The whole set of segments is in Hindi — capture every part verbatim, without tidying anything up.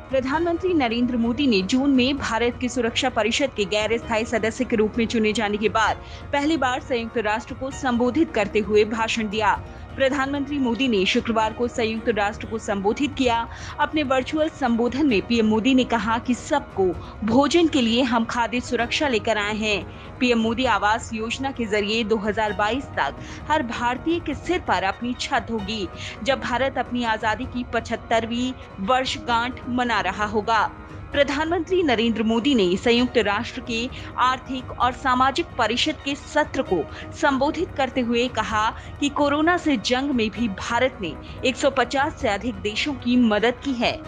प्रधानमंत्री नरेंद्र मोदी ने जून में भारत की सुरक्षा परिषद के गैर स्थायी सदस्य के रूप में चुने जाने के बाद पहली बार संयुक्त राष्ट्र को संबोधित करते हुए भाषण दिया। प्रधानमंत्री मोदी ने शुक्रवार को संयुक्त राष्ट्र को संबोधित किया। अपने वर्चुअल संबोधन में पीएम मोदी ने कहा कि सबको भोजन के लिए हम खाद्य सुरक्षा लेकर आए हैं। पीएम मोदी आवास योजना के जरिए दो हज़ार बाईस तक हर भारतीय के सिर पर अपनी छत होगी, जब भारत अपनी आजादी की पचहत्तरवीं वर्षगांठ मना रहा होगा। प्रधानमंत्री नरेंद्र मोदी ने संयुक्त राष्ट्र के आर्थिक और सामाजिक परिषद के सत्र को संबोधित करते हुए कहा कि कोरोना से जंग में भी भारत ने एक सौ पचास से अधिक देशों की मदद की है।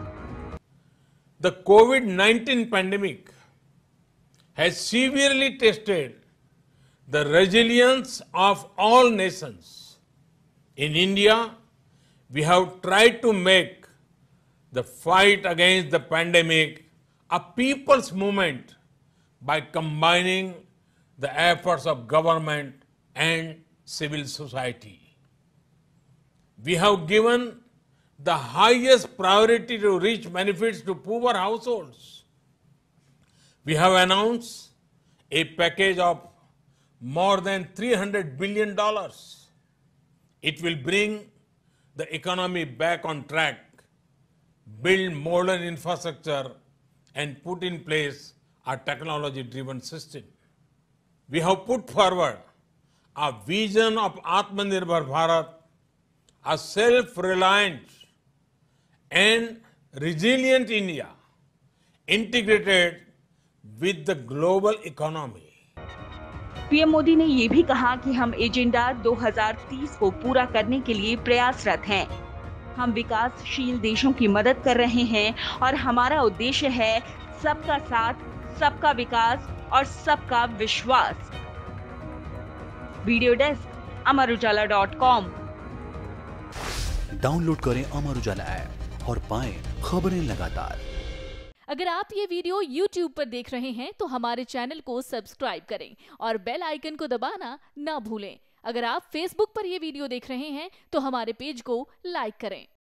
The COVID nineteen pandemic has severely tested the resilience of all nations. In India, we have tried to make the fight against the pandemic a people's movement by combining the efforts of government and civil society. We have given the highest priority to reach benefits to poor households. We have announced a package of more than three hundred billion dollars. It will bring the economy back on track, build modern infrastructure, and put in place a technology-driven system. We have put forward a vision of Atmanirbhar Bharat, a self-reliant and resilient India, integrated with the global economy. PM Modi ने ये भी कहा कि हम एजेंडा दो हज़ार तीस को पूरा करने के लिए प्रयासरत हैं। हम विकासशील देशों की मदद कर रहे हैं और हमारा उद्देश्य है सबका साथ, सबका विकास और सबका विश्वास। Video desk Amar Ujala dot com. Download करें अमर उजाला ऐप और पाएं खबरें लगातार। अगर आप ये वीडियो यूट्यूब पर देख रहे हैं तो हमारे चैनल को सब्सक्राइब करें और बेल आइकन को दबाना ना भूलें। अगर आप फेसबुक पर यह वीडियो देख रहे हैं तो हमारे पेज को लाइक करें।